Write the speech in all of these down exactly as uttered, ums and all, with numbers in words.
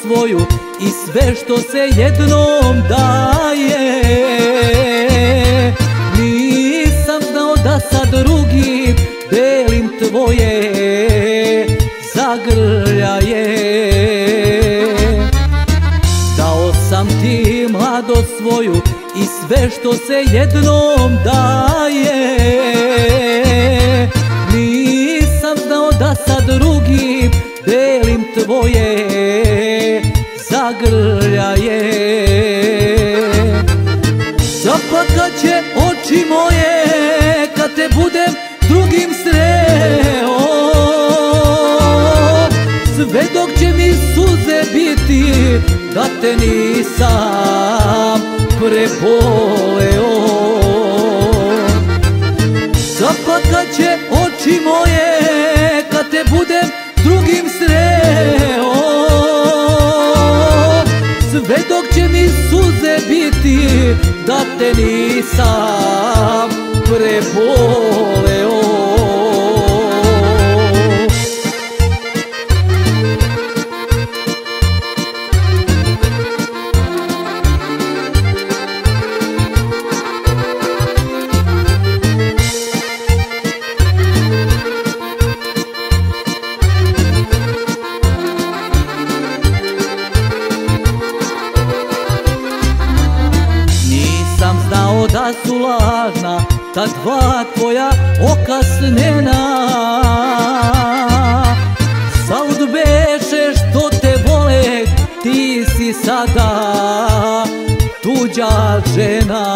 svoju i sve što se jednom daje. Nisam znao da sa drugim delim tvoje zagrljaje. Dao sam ti mladost svoju i sve što se jednom daje. Nisam znao da sa drugim delim tvoje zagrljaje. Zaplakat će oči moje kad te budem drugim sreo, sve dok će mi suze biti da te nisam preboleo. Zaplakat će oči moje kad te budem drugim sreo, sve dok će mi suze biti da te nisam preboleo. Da su lažna ta dva tvoja oka snena, zalud beše što te vole, ti si sada tuđa žena.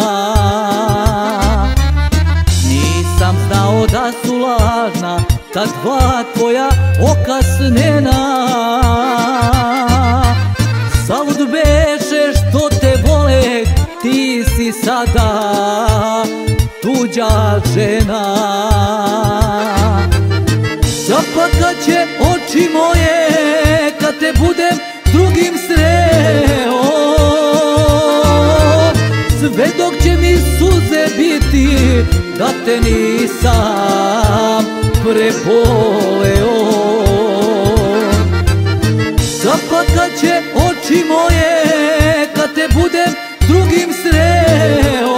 Nisam znao da su lažna ta dva tvoja oka snena, zalud beše što te vole, ti si sada tuđa žena. Zaplakat će oči moje kad te budem drugim sreo, sve dok će mi suze biti da te nisam preboleo. Zaplakat će oči moje kad te budem drugim sreo,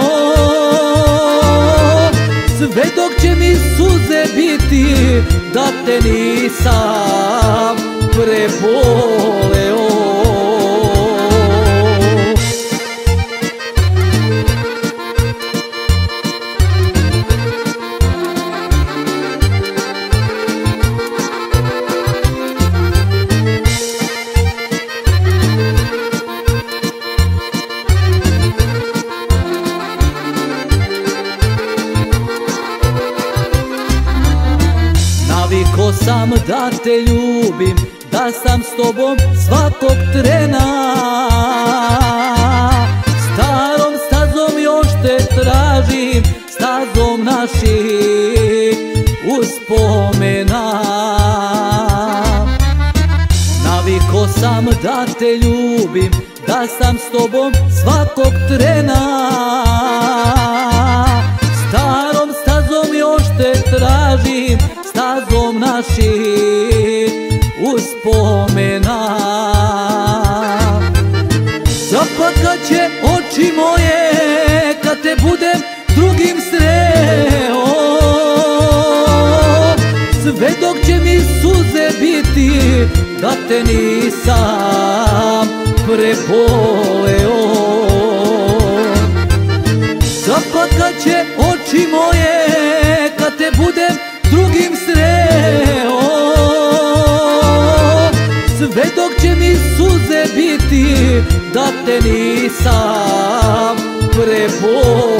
sve dok će mi suze biti da te nisam preboleo. Naviko sam da te ljubim, da sam s tobom svakog trena, starom stazom još te tražim, stazom naših uspomena. Naviko sam da te ljubim, da sam s tobom svakog trena, starom stazom još te tražim, stazom naših uspomena. Zaplakat će oči moje kad te budem drugim sreo, sve dok će mi suze biti da te nisam preboleo. Zaplakat će oči moje kad te budem drugim sreo, sve dok će mi suze biti da te nisam preboleo.